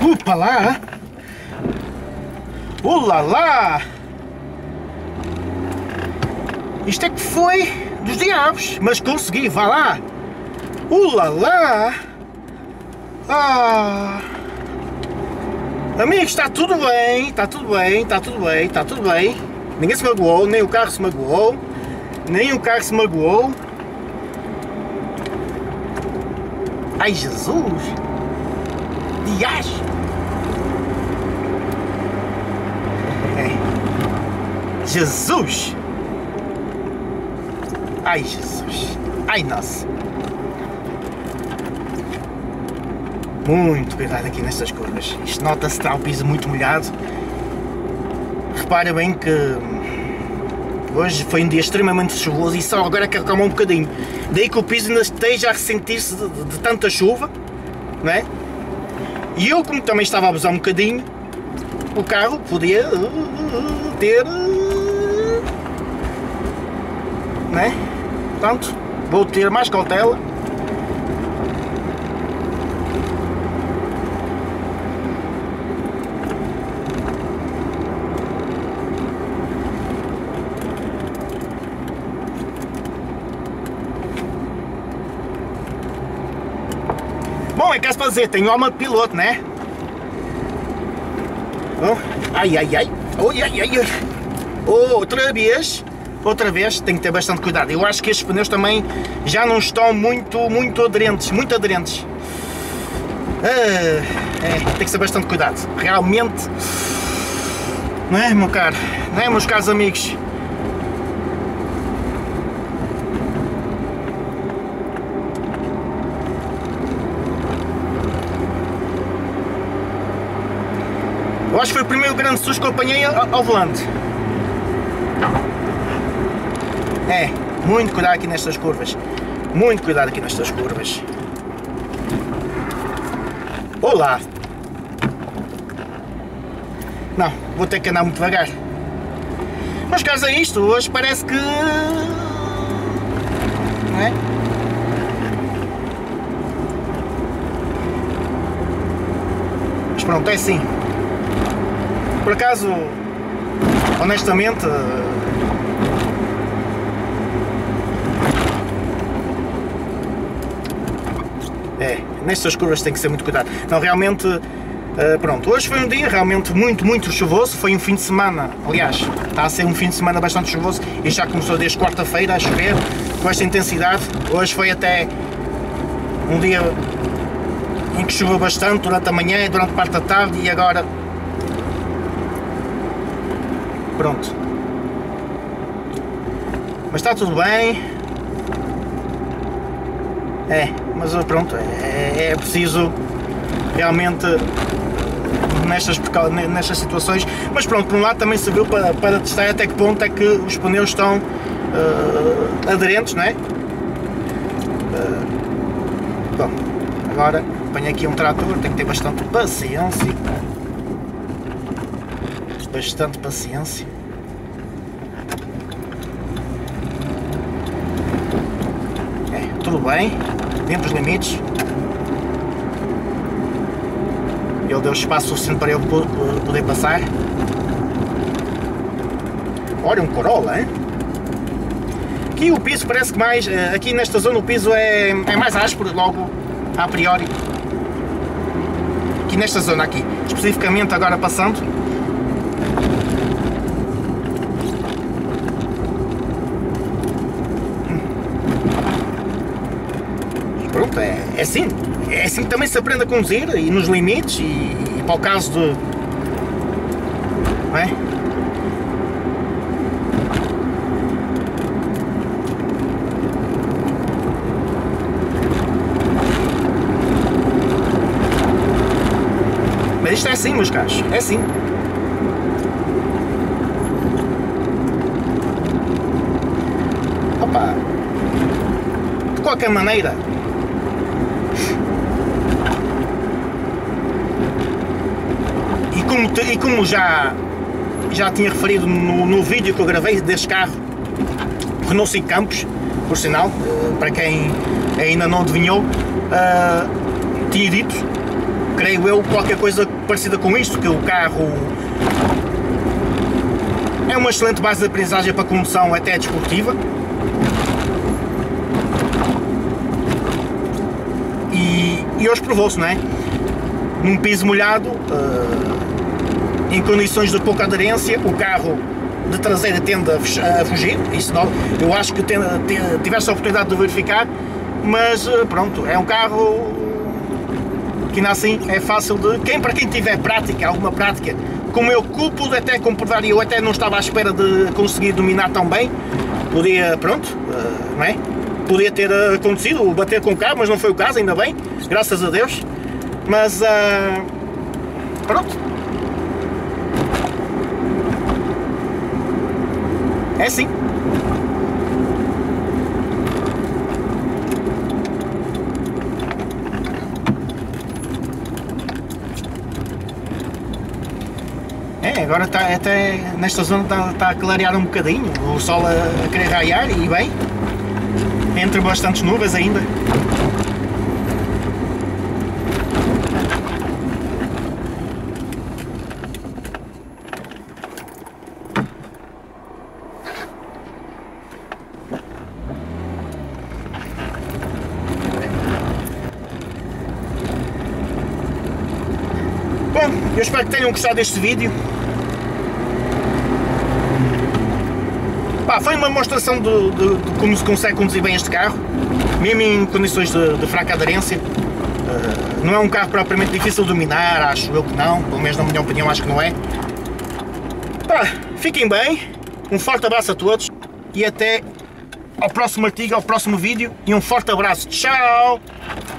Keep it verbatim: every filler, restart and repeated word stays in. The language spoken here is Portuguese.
Upa lá! Ulalá! Isto é que foi dos diabos, mas consegui, vá lá! Ulalá! Ah! Amigos, está tudo bem, está tudo bem, está tudo bem, está tudo bem. Ninguém se magoou, nem o carro se magoou, nem o carro se magoou. Ai Jesus! Dias! É. Jesus! Ai Jesus! Ai nossa! Muito cuidado aqui nestas curvas. Isto nota-se que está o piso muito molhado. Repara bem que hoje foi um dia extremamente chuvoso e só agora que acalmou um bocadinho. Daí que o piso ainda esteja a ressentir-se de, de, de tanta chuva, não é? E eu, como também estava a abusar um bocadinho, o carro podia uh, ter, uh, não é? Portanto, vou ter mais cautela. Bom, é caso para dizer, tenho alma de piloto, né? Oh, ai, ai, ai, oh, ai, ai, ai. Oh, outra vez, outra vez, tenho que ter bastante cuidado. Eu acho que estes pneus também já não estão muito, muito aderentes, muito aderentes. Ah, é, tem que ter bastante cuidado, realmente, não é, meu caro, não é, meus caros amigos? Eu acho que foi o primeiro grande susto que eu apanhei ao, ao volante. É, muito cuidado aqui nestas curvas. Muito cuidado aqui nestas curvas. Olá! Não, vou ter que andar muito devagar. Mas caso a isto, hoje parece que... Não é? Mas pronto, é assim. Por acaso, honestamente, é, nestas curvas tem que ser muito cuidado. Não, realmente, pronto, hoje foi um dia realmente muito, muito chuvoso, foi um fim de semana, aliás, está a ser um fim de semana bastante chuvoso e já começou desde quarta-feira a chover com esta intensidade. Hoje foi até um dia em que choveu bastante durante a manhã e durante parte da tarde e agora... Pronto, mas está tudo bem, é, mas pronto, é, é preciso realmente nestas, nestas situações, mas pronto, por um lado também serviu para, para testar até que ponto é que os pneus estão uh, aderentes, não é? Uh, bom, agora apanho aqui um trator, tenho que ter bastante paciência. Bastante paciência. É, tudo bem, dentro dos limites. Ele deu espaço suficiente para eu poder passar. Olha, um Corolla, hein? Aqui o piso parece que mais, aqui nesta zona o piso é, é mais áspero logo a priori. Aqui nesta zona aqui, especificamente agora passando. Pronto, é, é assim, é assim que também se aprende a conduzir e nos limites e, e para o caso de, não é? Mas isto é assim, meus caros, é assim. Opa, de qualquer maneira, e como, te, e como já, já tinha referido no, no vídeo que eu gravei deste carro, Renault cinco Campos, por sinal, para quem ainda não adivinhou, uh, tinha dito creio eu, qualquer coisa parecida com isto, que o carro é uma excelente base de aprendizagem para condução até desportiva. E, e hoje provou-se, não é? Num piso molhado, uh, em condições de pouca aderência, o carro de traseira tende a, a fugir. Isso não, eu acho que tende, tivesse a oportunidade de verificar, mas uh, pronto, é um carro que ainda assim é fácil de... Quem, para quem tiver prática, alguma prática, como eu pude até comprovar, e eu até não estava à espera de conseguir dominar tão bem, podia, pronto, uh, não é? Podia ter acontecido, bater com o carro, mas não foi o caso, ainda bem, graças a Deus. Mas, uh, pronto. É assim. É, agora está até nesta zona está, está a clarear um bocadinho, o sol a, a querer raiar e bem, entre bastantes nuvens ainda. Bom, eu espero que tenham gostado deste vídeo. Pá, foi uma demonstração de, de, de como se consegue conduzir bem este carro, mesmo em condições de, de fraca aderência. Uh, não é um carro propriamente difícil de dominar, acho eu que não, pelo menos na minha opinião acho que não é. Pá, fiquem bem, um forte abraço a todos e até ao próximo artigo, ao próximo vídeo, e um forte abraço. Tchau!